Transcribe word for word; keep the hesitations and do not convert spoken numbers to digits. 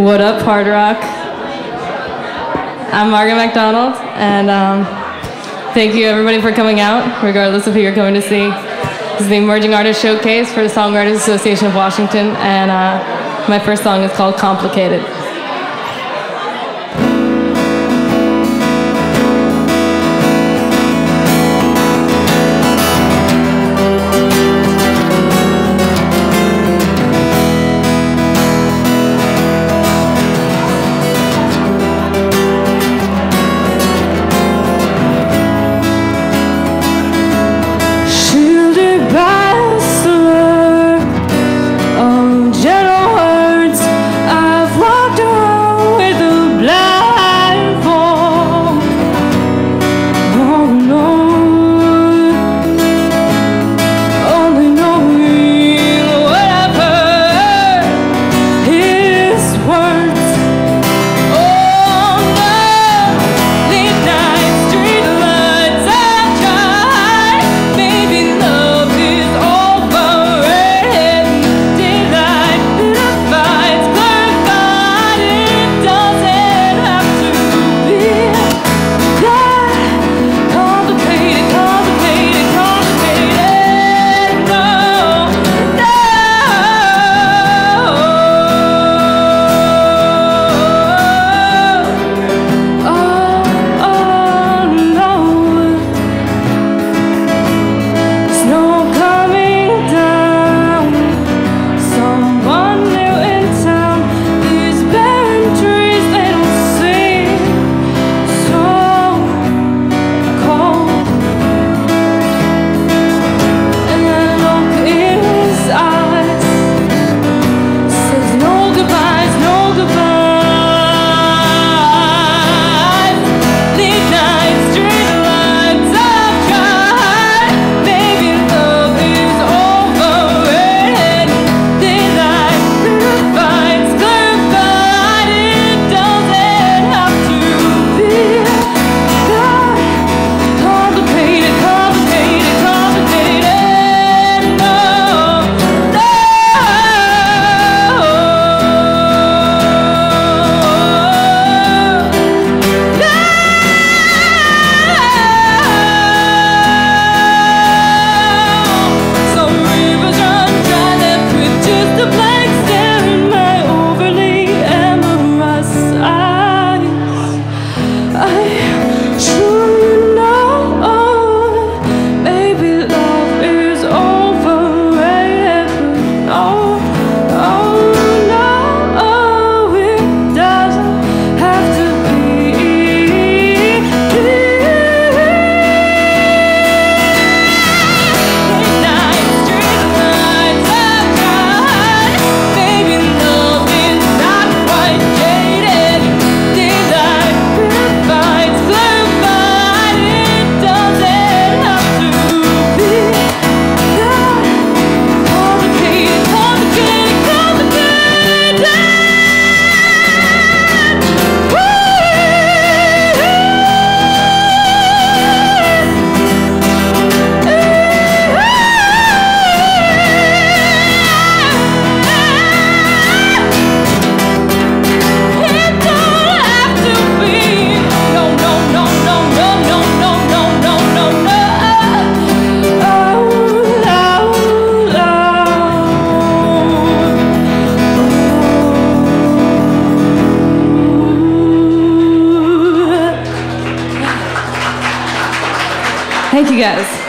What up, hard rock? I'm Margot MacDonald, and um, thank you everybody for coming out, regardless of who you're coming to see. This is the Emerging Artist Showcase for the Songwriters Association of Washington, and uh, my first song is called Complicated. Thank you guys.